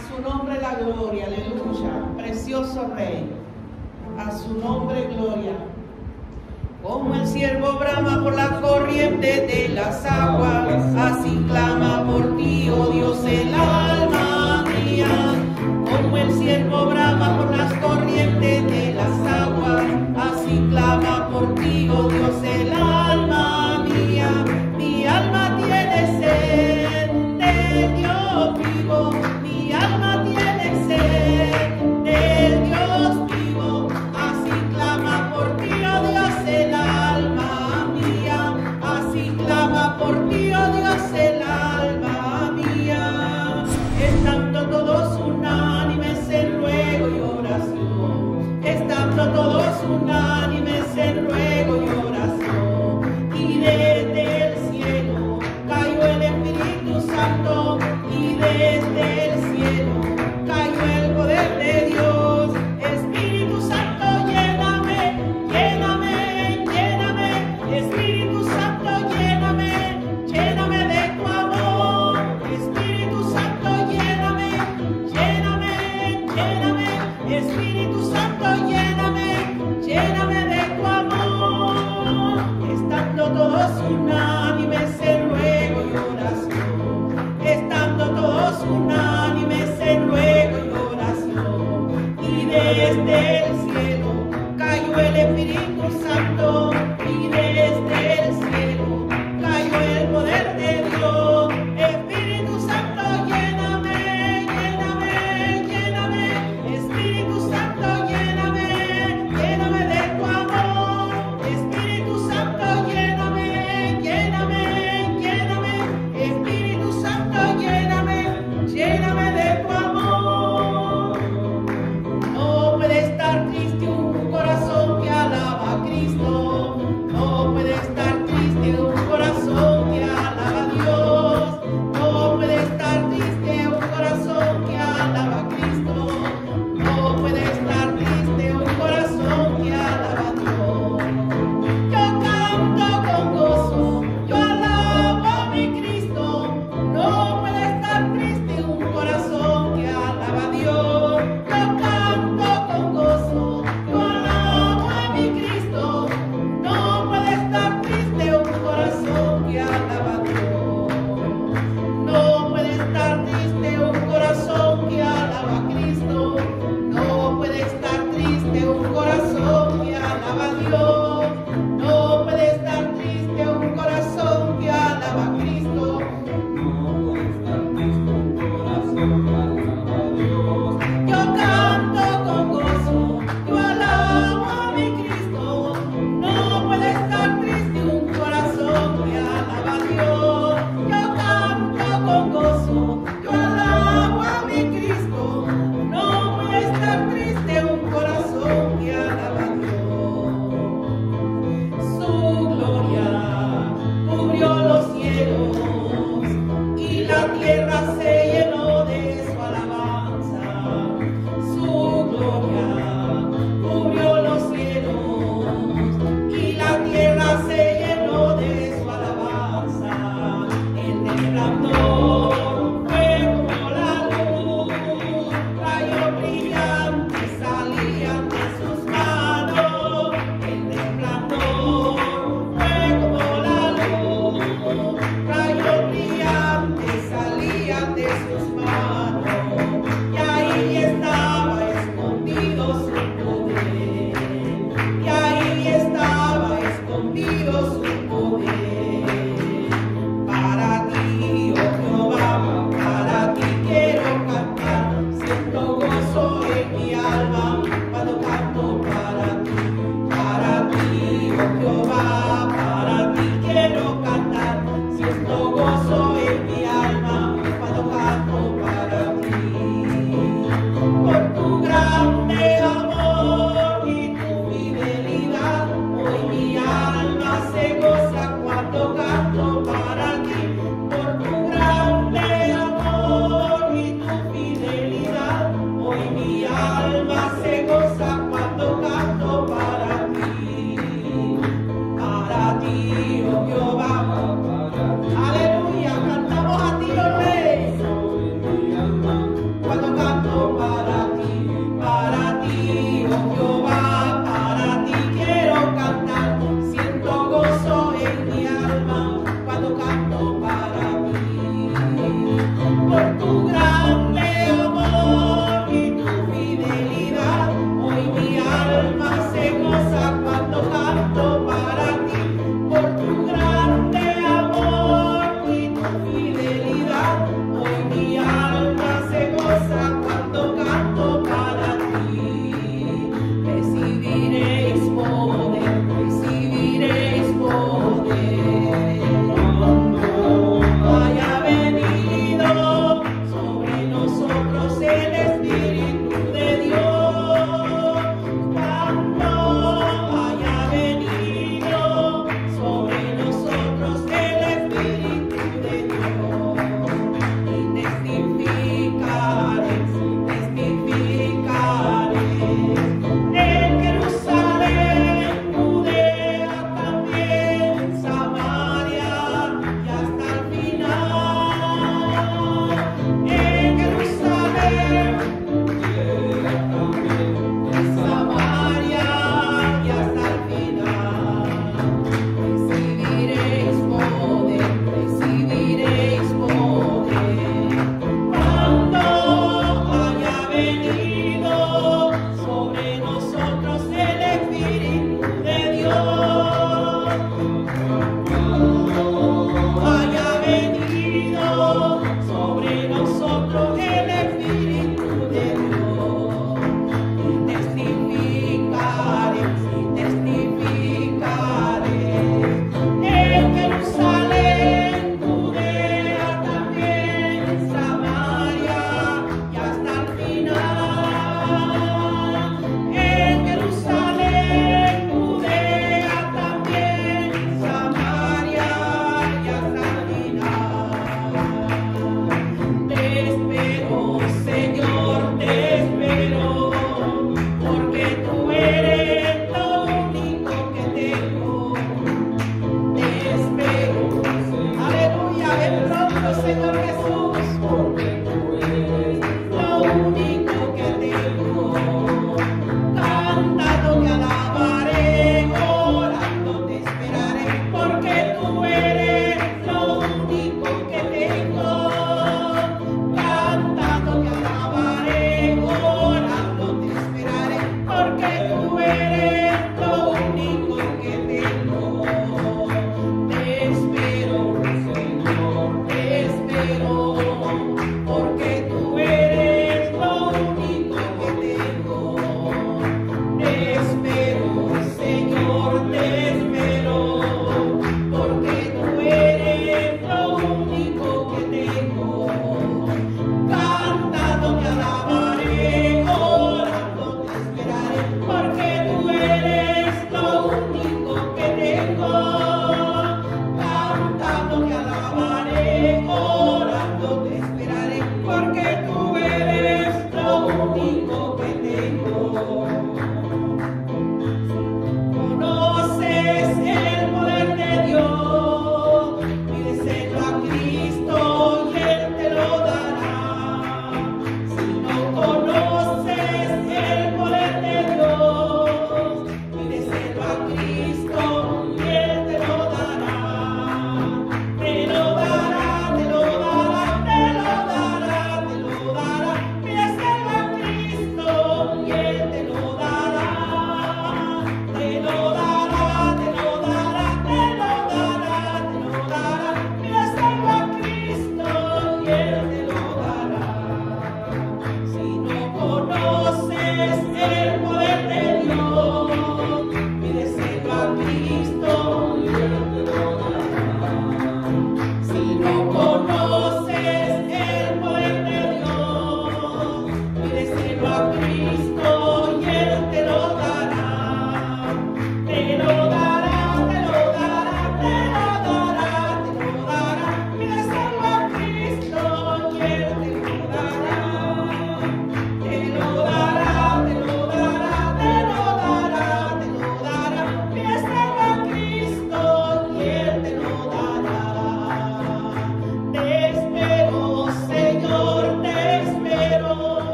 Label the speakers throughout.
Speaker 1: su nombre la gloria, aleluya, precioso Rey, a su nombre gloria. Como el ciervo brama por la corriente de las aguas, así clama por ti, oh Dios, el alma mía. Como el ciervo brama por las corrientes de las aguas, así clama por ti, oh Dios, el alma mía. Mi alma tiene sed del Dios vivo, mi alma tiene sed del Dios vivo, así clama por ti, oh Dios, el alma mía, así clama por ti, oh Dios, el alma mía. Estando todos unánimes en ruego y oración, estando todos unánimes en ruego y oración, y desde el cielo cayó el Espíritu Santo, y desde el cielo cayó el poder de Dios. Espíritu Santo, lléname, lléname, lléname. Espíritu Santo, lléname, lléname de tu amor. Espíritu Santo, lléname, lléname, lléname. Espíritu Santo, lléname, lléname de tu amor. Estando todos unánimes en ruego y oración, estando todos unánimes en ruego y oración, y desde el cielo cayó el Espíritu Santo, y desde el cielo cayó el poder de Dios. Espíritu Santo, lléname, lléname, lléname. Espíritu Santo, lléname, lléname de tu amor. Espíritu Santo, lléname, lléname, lléname. Espíritu Santo, lléname, lléname de tu amor. No puede estar el Espíritu de Dios, cuando haya venido sobre nosotros el Espíritu de Dios, y testificaré en Jerusalén, Judea, también Samaria y hasta el final. En Jerusalén, Judea, también Samaria y hasta el final. Recibiréis poder cuando haya venido sobre nosotros el Espíritu de Dios, haya venido sobre nosotros el Espíritu de Dios, y testificaré en Jerusalén, Judea, también Samaria y hasta el final. En Jerusalén, Judea, también Samaria y hasta el final. Te espero, Señor, te espero, porque tú eres lo único que tengo. Te espero, aleluya, ven pronto, Señor Jesús, porque tú eres lo único que tengo. Cantando te alabaré, orando te esperaré, porque tú eres lo único que tengo. Cantando te alabaré.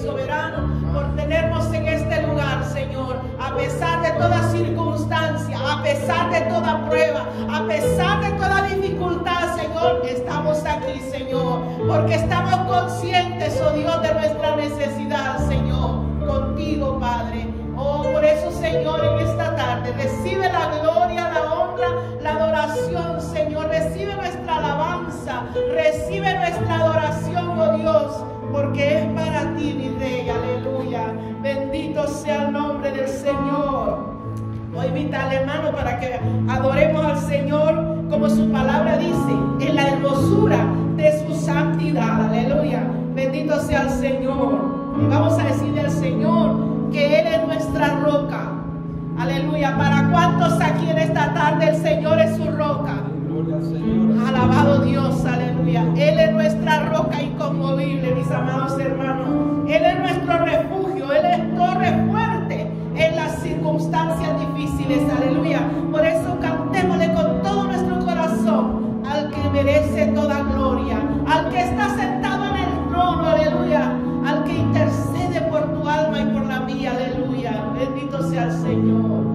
Speaker 1: soberano, por tenernos en este lugar, Señor. A pesar de toda circunstancia, a pesar de toda prueba, a pesar de toda dificultad, Señor, estamos aquí, Señor, porque estamos conscientes, oh Dios, de nuestra necesidad, Señor, contigo, Padre. Oh, por eso, Señor, en esta tarde recibe la gloria, la honra, la adoración, Señor. Recibe nuestra alabanza, recibe nuestra adoración, oh Dios, porque es para ti, mi Rey. Aleluya. Bendito sea el nombre del Señor. Voy a invitar al hermano para que adoremos al Señor como su palabra dice, en la hermosura de su santidad. Aleluya. Bendito sea el Señor. Y vamos a decirle al Señor que Él es nuestra roca. Aleluya. ¿Para cuántos aquí en esta tarde el Señor es su roca? Alabado Dios, aleluya. Él es nuestra roca inconmovible, mis amados hermanos. Él es nuestro refugio, Él es torre fuerte en las circunstancias difíciles, aleluya. Por eso cantémosle con todo nuestro corazón al que merece toda gloria, al que está sentado en el trono, aleluya, al que intercede por tu alma y por la mía, aleluya. Bendito sea el Señor.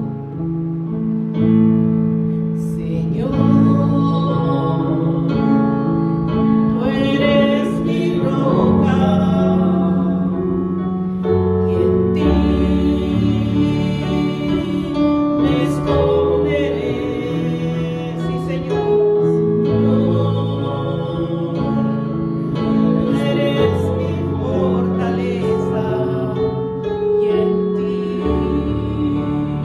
Speaker 1: Señor, tú eres mi roca, y en ti me esconderé. Sí, Señor, tú eres mi fortaleza, y en ti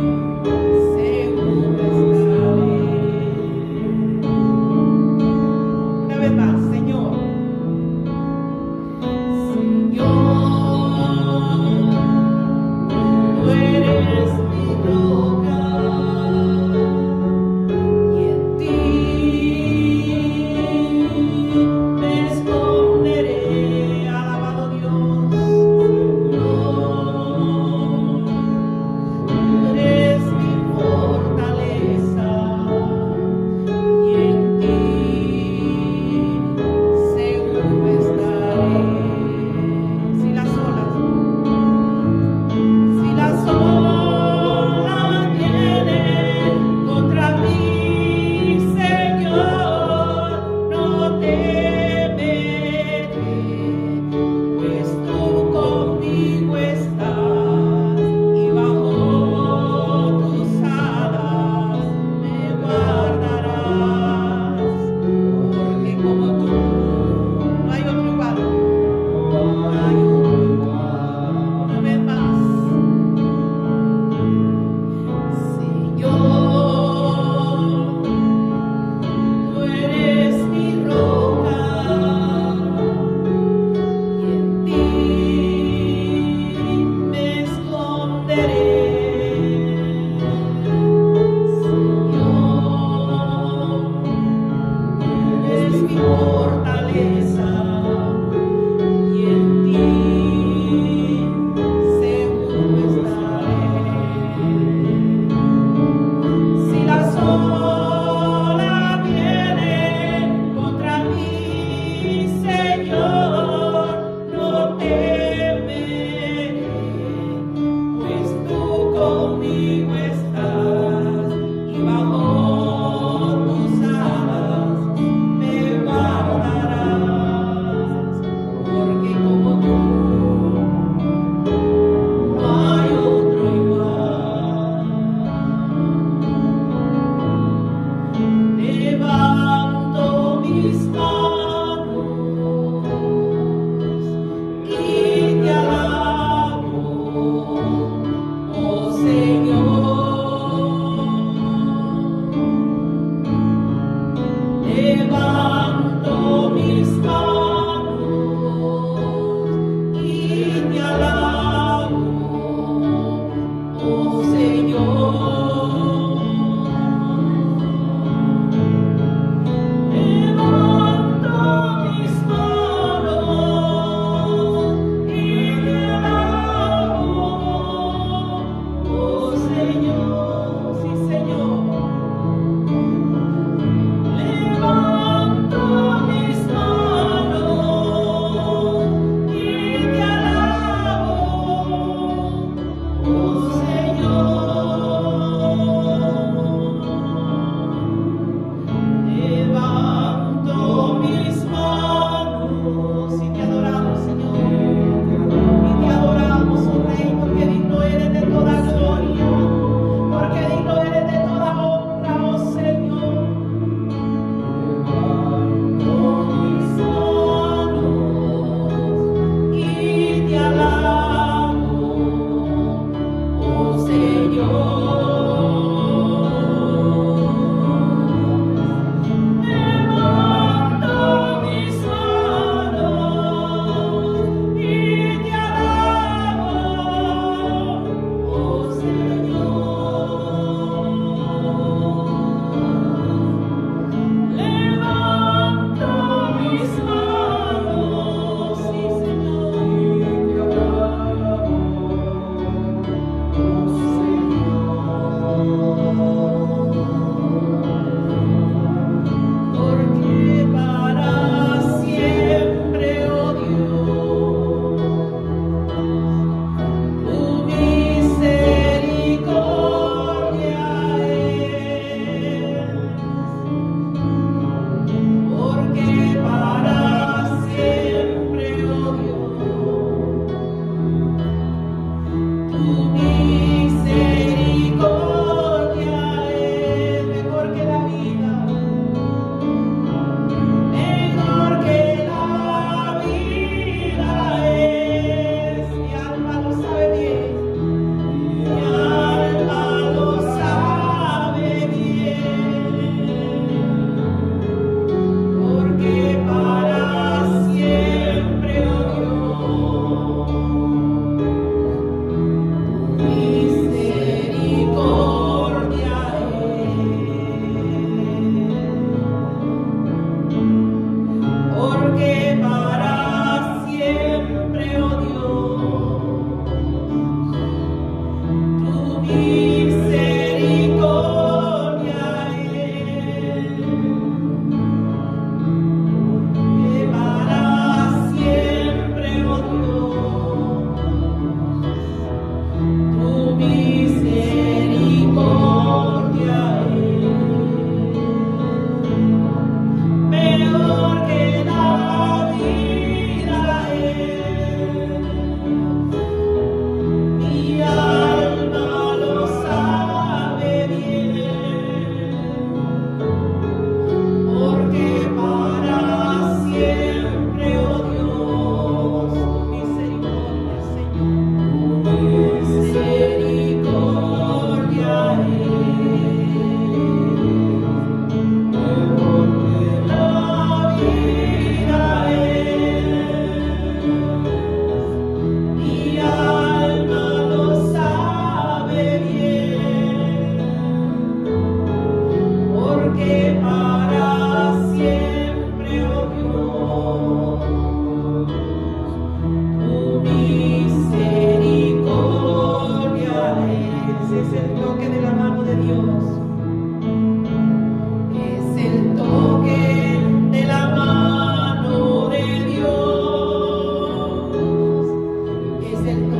Speaker 1: el